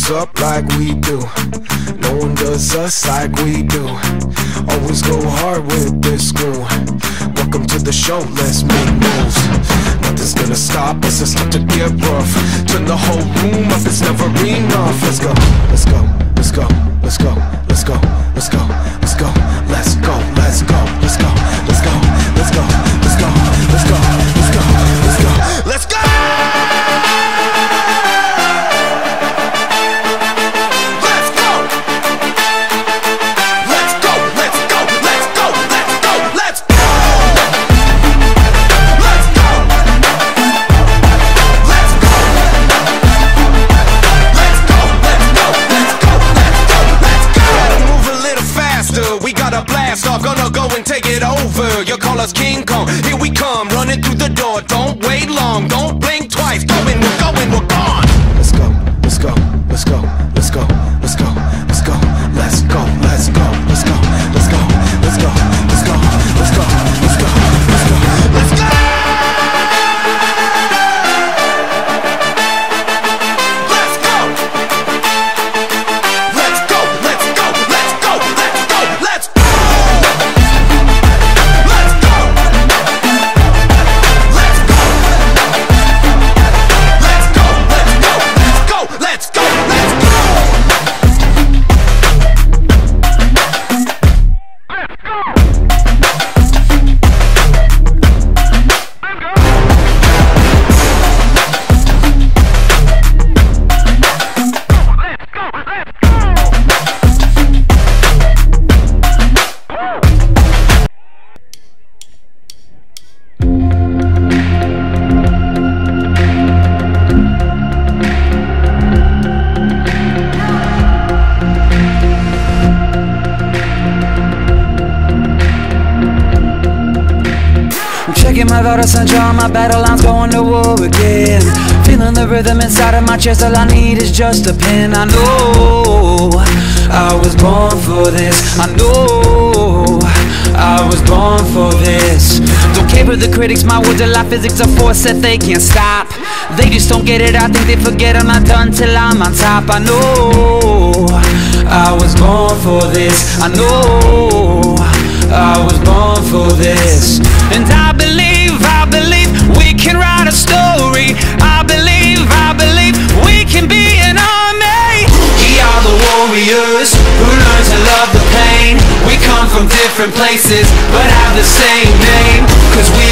us up like we do. No one does us like we do. Always go hard with this crew. Welcome to the show, let's make moves. Nothing's gonna stop us, it's not to get rough. Turn the whole room up, it's never enough. Let's go, let's go, let's go, let's go, let's go, let's go, let's go, let's go, let's go, let's go, let's go, let's go, let's go, let's go, let's go, let's go, let's go. Gonna go and take it over. You call us King Kong. Here we come, running through the door. Don't wait long, don't blink twice. Going, we're going, we're gone. Let's go, let's go, let's go, let's go, let's go, let's go, let's go, let's go, let's go, let's go, let's go, let's go, let's go, let's go, let's go, let's go. Checking my vital signs, on my battle lines, going to war again. Feeling the rhythm inside of my chest, all I need is just a pen. I know I was born for this. I know I was born for this. Don't care for the critics, my words are like physics, a force that they can't stop. They just don't get it, I think they forget I'm not done till I'm on top. I know I was born for this. I know I was born for this. And I believe we can write a story. I believe we can be an army. We are the warriors who learn to love the pain. We come from different places but have the same name. Cause we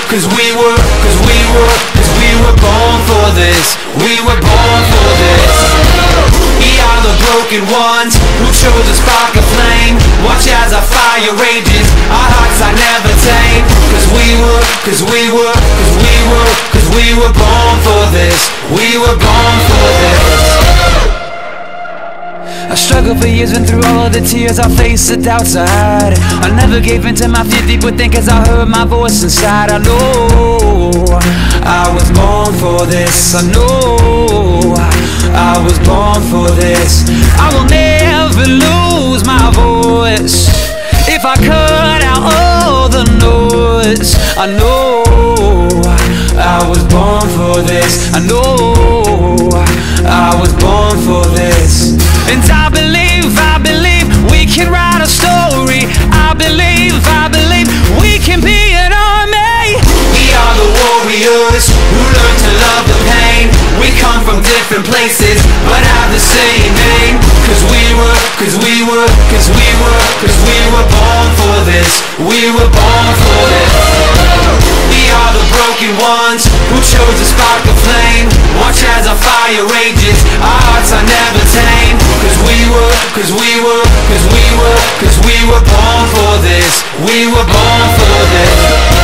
were born for this. We were born for this. We are the broken ones who chose to spark a flame. Watch as our fire rages, our hearts are never tame. Cause we were born for this. We were born for this. I struggled for years and through all of the tears I faced the doubts I had. I never gave in to my fear deep within cause I heard my voice inside. I know I was born for this. I know I was born for this. I will never lose my voice if I cut out all the noise. I know I was born for this. I know I was born for this. And I believe we can write a story. I believe we can be an army. We are the warriors who learn to love the pain. We come from different places but have the same name. Cause we were born for this. We were born for this. We are the broken ones who chose to spark a flame. Watch as our fire rages, our hearts are never tame. Cause we were born for this. We were born for this.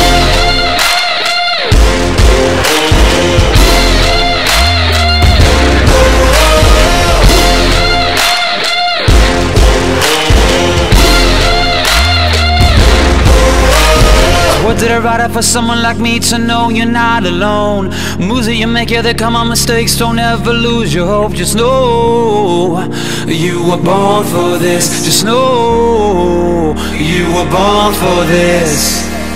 What did I write up for someone like me to know you're not alone? Moves that you make, yeah, they come on mistakes. Don't ever lose your hope. Just know you were born for this. Just know you were born for this.